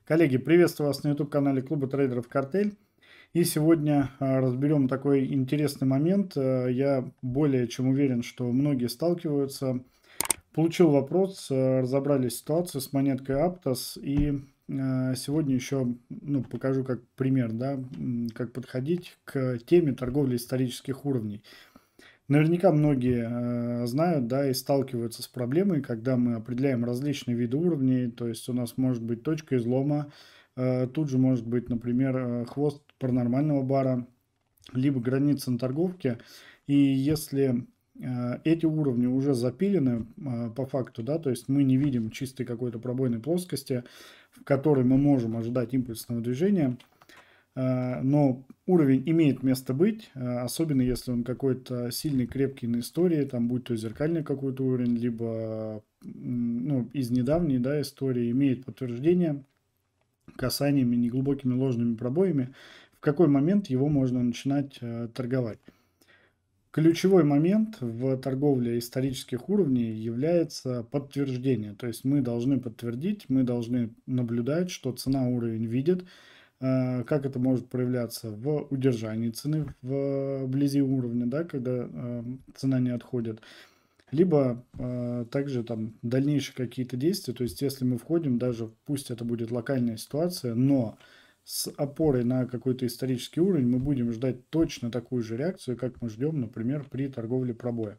Коллеги, приветствую вас на YouTube-канале Клуба трейдеров «Картель». И сегодня разберем такой интересный момент. Я более чем уверен, что многие сталкиваются. Получил вопрос, разобрали ситуацию с монеткой Aptos. И сегодня еще покажу как пример, да, как подходить к теме торговли исторических уровней. Наверняка многие знают, да, и сталкиваются с проблемой, когда мы определяем различные виды уровней, то есть у нас может быть точка излома, тут же может быть, например, хвост паранормального бара, либо граница на торговке. И если эти уровни уже запилены по факту, да, то есть мы не видим чистой какой-то пробойной плоскости, в которой мы можем ожидать импульсного движения, но уровень имеет место быть, особенно если он какой-то сильный, крепкий на истории, там будь то зеркальный какой-то уровень, либо из недавней, да, истории, имеет подтверждение касаниями, неглубокими ложными пробоями, в какой момент его можно начинать торговать. Ключевой момент в торговле исторических уровней является подтверждение. То есть мы должны подтвердить, мы должны наблюдать, что цена уровень видит. Как это может проявляться в удержании цены вблизи уровня, да, когда цена не отходит, либо также там дальнейшие какие-то действия. То есть если мы входим, даже пусть это будет локальная ситуация, но с опорой на какой-то исторический уровень мы будем ждать точно такую же реакцию, как мы ждем, например, при торговле пробоя.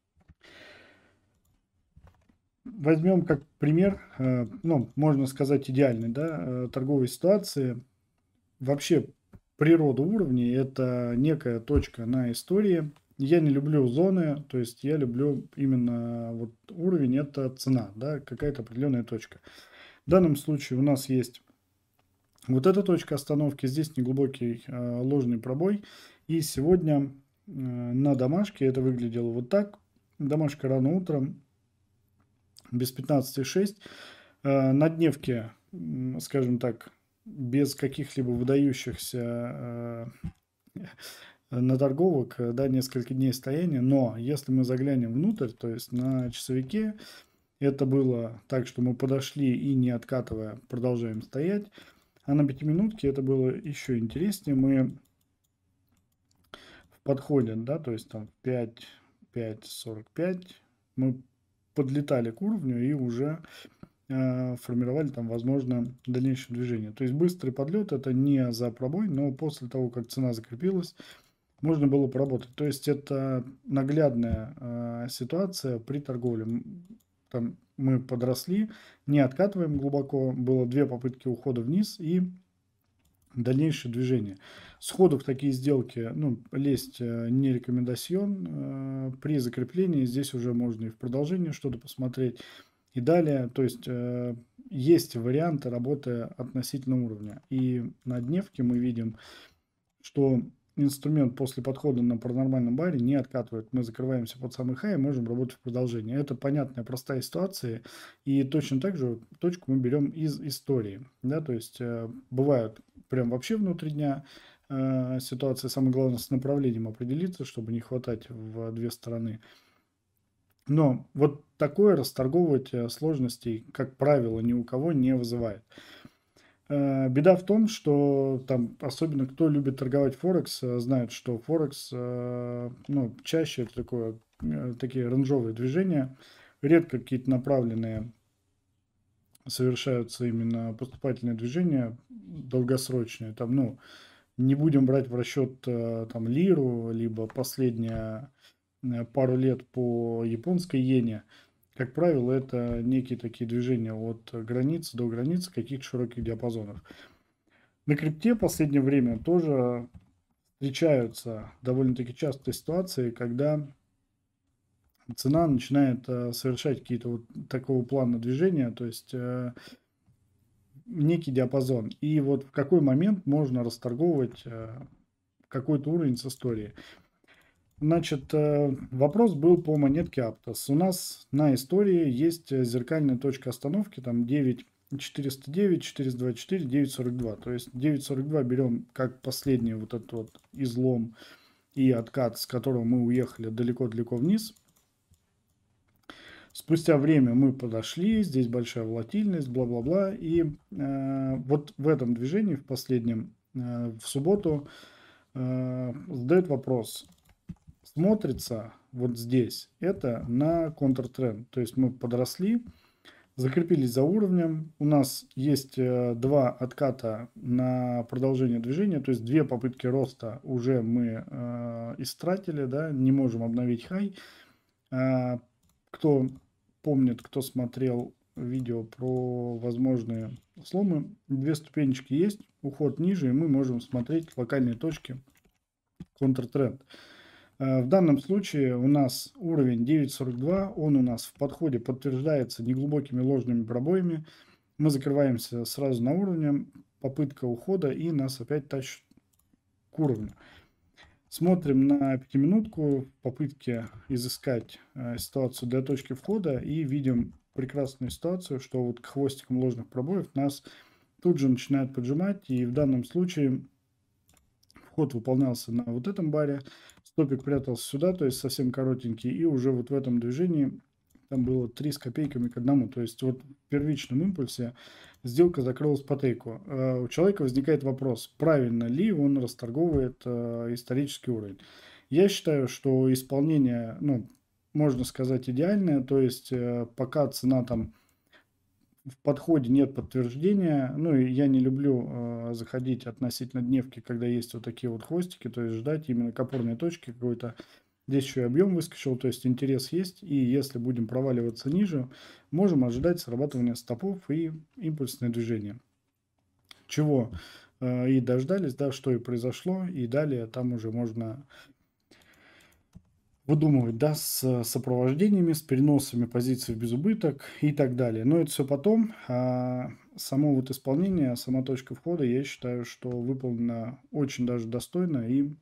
Возьмем как пример, можно сказать, идеальной, да, торговой ситуации. Вообще природа уровней – это некая точка на истории. Я не люблю зоны, то есть я люблю именно вот уровень – это цена, да, какая-то определенная точка. В данном случае у нас есть вот эта точка остановки, здесь неглубокий ложный пробой. И сегодня на домашке это выглядело вот так. Домашка рано утром, без 15,6. На дневке, скажем так, без каких-либо выдающихся наторговок, да, несколько дней стояния. Но если мы заглянем внутрь, то есть на часовике, это было так, что мы подошли и не откатывая продолжаем стоять. А на 5-минутке это было еще интереснее. Мы в подходе, да, то есть там 5:45 мы подлетали к уровню и уже формировали там, возможно, дальнейшее движение. То есть быстрый подлет это не за пробой, но после того, как цена закрепилась, можно было поработать. То есть это наглядная ситуация при торговле. Там мы подросли, не откатываем глубоко, было 2 попытки ухода вниз и дальнейшее движение. Сходу в такие сделки лезть не рекомендацион. При закреплении здесь уже можно и в продолжение что-то посмотреть. И далее, то есть есть варианты работы относительно уровня. И на дневке мы видим, что инструмент после подхода на паранормальном баре не откатывает. Мы закрываемся под самый хай и можем работать в продолжении. Это понятная, простая ситуация. И точно так же точку мы берем из истории. Да, то есть бывают прям вообще внутри дня ситуации. Самое главное с направлением определиться, чтобы не хватать в две стороны. Но вот такое расторговывать сложностей, как правило, ни у кого не вызывает. Беда в том, что там, особенно кто любит торговать Форекс, знает, что Форекс, чаще это такие ранжовые движения, редко какие-то направленные совершаются именно поступательные движения долгосрочные. Там, не будем брать в расчет там лиру, либо последние пару лет по японской иене. Как правило, это некие такие движения от границы до границы каких-то широких диапазонов. На крипте в последнее время тоже встречаются довольно-таки частые ситуации, когда цена начинает совершать какие-то вот такого плана движения, то есть некий диапазон. И вот в какой момент можно расторговывать какой-то уровень с историей. Значит, вопрос был по монетке Aptos. У нас на истории есть зеркальная точка остановки, там 9,409, 424, 9,42. То есть 9,42 берем как последний вот этот вот излом и откат, с которого мы уехали далеко-далеко вниз. Спустя время мы подошли, здесь большая волатильность, бла-бла-бла. И вот в этом движении, в последнем, в субботу, задает вопрос, смотрится вот здесь это на контртренд. То есть мы подросли, закрепились за уровнем. У нас есть два отката на продолжение движения, то есть две попытки роста уже мы истратили, да, не можем обновить хай. Кто помнит, кто смотрел видео про возможные сломы, две ступенечки есть, уход ниже, и мы можем смотреть локальные точки контртренд. В данном случае у нас уровень 9.42, он у нас в подходе подтверждается неглубокими ложными пробоями. Мы закрываемся сразу на уровне, попытка ухода, и нас опять тащит к уровню. Смотрим на пятиминутку в попытке изыскать ситуацию для точки входа и видим прекрасную ситуацию, что вот к хвостикам ложных пробоев нас тут же начинает поджимать, и в данном случае вход выполнялся на вот этом баре, стопик прятался сюда, то есть совсем коротенький, и уже вот в этом движении там было 3 с копейками к 1, то есть вот в первичном импульсе сделка закрылась по тейку. У человека возникает вопрос, правильно ли он расторговывает исторический уровень. Я считаю, что исполнение, ну, можно сказать, идеальное, то есть пока цена там в подходе нет подтверждения. Ну, и я не люблю заходить относительно дневки, когда есть вот такие вот хвостики, то есть ждать именно к опорной точке какой-то. Здесь еще и объем выскочил, то есть интерес есть. И если будем проваливаться ниже, можем ожидать срабатывания стопов и импульсное движение. Чего и дождались, да, что и произошло. И далее там уже можно выдумывать, да, с сопровождениями, с переносами позиций в безубыток и так далее. Но это все потом. Само вот исполнение, сама точка входа, я считаю, что выполнена очень даже достойно, и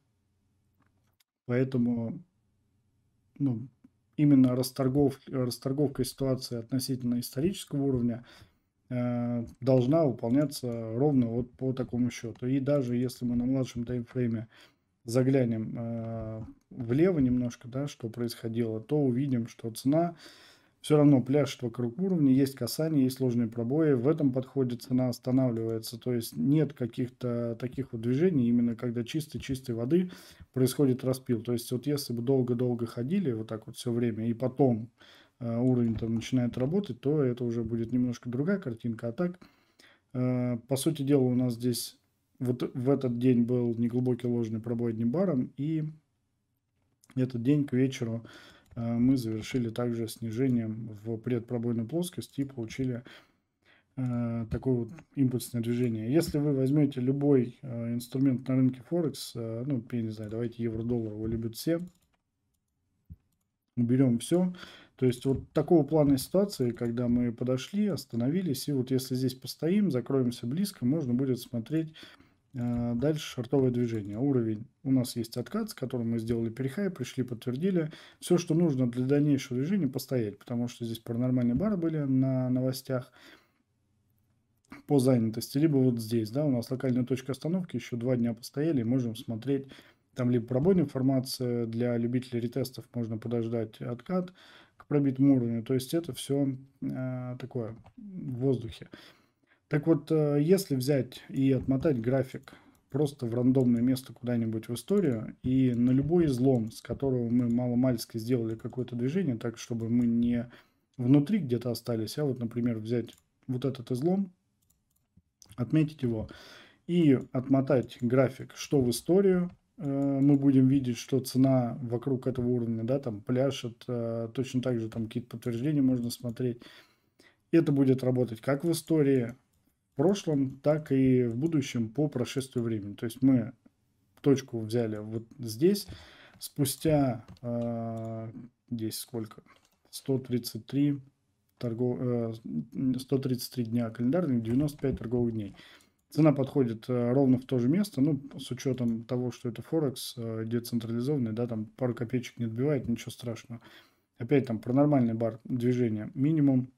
поэтому, ну, именно расторговка ситуации относительно исторического уровня должна выполняться ровно вот по такому счету. И даже если мы на младшем таймфрейме заглянем влево немножко, да, что происходило, то увидим, что цена все равно пляшет вокруг уровня, есть касания, есть ложные пробои. В этом подходе цена останавливается, то есть нет каких-то таких вот движений, именно когда чистой воды происходит распил. То есть вот если бы долго-долго ходили вот так вот все время, и потом уровень там начинает работать, то это уже будет немножко другая картинка. А так, по сути дела, у нас здесь вот в этот день был неглубокий ложный пробой одним баром, и этот день к вечеру мы завершили также снижением в предпробойной плоскости и получили такое вот импульсное движение. Если вы возьмете любой инструмент на рынке Форекс, ну, я не знаю, давайте евро-доллар, его любят все, уберем все. То есть вот такого плана ситуации, когда мы подошли, остановились, и вот если здесь постоим, закроемся близко, можно будет смотреть дальше шортовое движение. Уровень у нас есть откат, с которым мы сделали перехай, пришли, подтвердили. Все, что нужно для дальнейшего движения, постоять, потому что здесь паранормальные бары были на новостях по занятости, либо вот здесь, да, у нас локальная точка остановки, еще 2 дня постояли, и можем смотреть, там либо пробойная информация, для любителей ретестов можно подождать откат к пробитому уровню, то есть это все такое в воздухе. Так вот, если взять и отмотать график просто в рандомное место куда-нибудь в историю, и на любой излом, с которого мы маломальски сделали какое-то движение, так, чтобы мы не внутри где-то остались, а вот, например, взять вот этот излом, отметить его и отмотать график, что в историю, мы будем видеть, что цена вокруг этого уровня, да, там пляшет, точно так же там какие-то подтверждения можно смотреть. Это будет работать как в истории, в прошлом, так и в будущем по прошествию времени. То есть мы точку взяли вот здесь, спустя здесь сколько? 133 133 дня календарных, 95 торговых дней. Цена подходит ровно в то же место, ну, с учетом того, что это Форекс децентрализованный, да, там пару копеечек не отбивает, ничего страшного. Опять там про нормальный бар движения минимум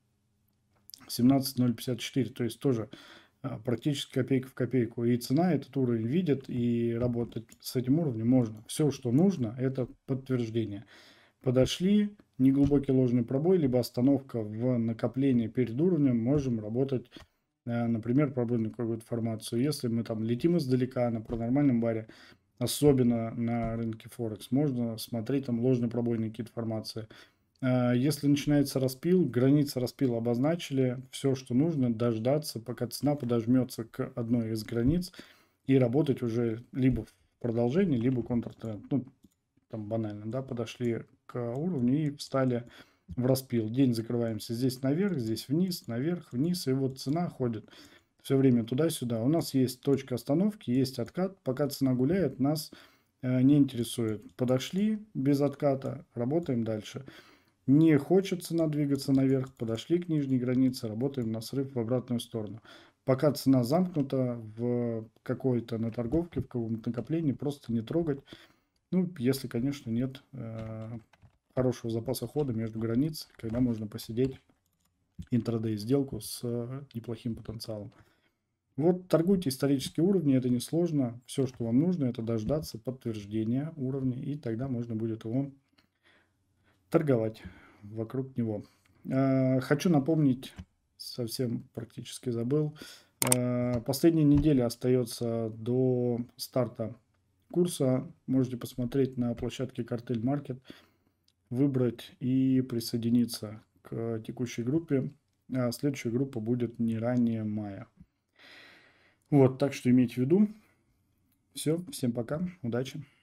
17.054, то есть тоже практически копейка в копейку. И цена этот уровень видит, и работать с этим уровнем можно. Все, что нужно, это подтверждение. Подошли, неглубокий ложный пробой, либо остановка в накоплении перед уровнем, можем работать, например, пробойную какую-то формацию. Если мы там летим издалека на пронормальном баре, особенно на рынке Форекс, можно смотреть там ложно-пробойные какие-то формации. Если начинается распил, границы распила обозначили, все, что нужно, дождаться, пока цена подожмется к одной из границ и работать уже либо в продолжении, либо контртренд. Ну, там банально, да, подошли к уровню и встали в распил. День закрываемся здесь наверх, здесь вниз, наверх, вниз, и вот цена ходит все время туда-сюда. У нас есть точка остановки, есть откат. Пока цена гуляет, нас не интересует. Подошли без отката, работаем дальше. Не хочет цена двигаться наверх, подошли к нижней границе, работаем на срыв в обратную сторону. Пока цена замкнута в какой-то на торговке, в каком-то накоплении, просто не трогать. Ну, если, конечно, нет хорошего запаса хода между границ, когда можно посидеть интрадей сделку с неплохим потенциалом. Вот торгуйте исторические уровни, это несложно. Все, что вам нужно, это дождаться подтверждения уровня, и тогда можно будет его торговать вокруг него. Хочу напомнить, совсем практически забыл, последняя неделя остается до старта курса. Можете посмотреть на площадке Картель Маркет, выбрать и присоединиться к текущей группе. А следующая группа будет не ранее мая. Вот, так что имейте в виду. Все, всем пока, удачи.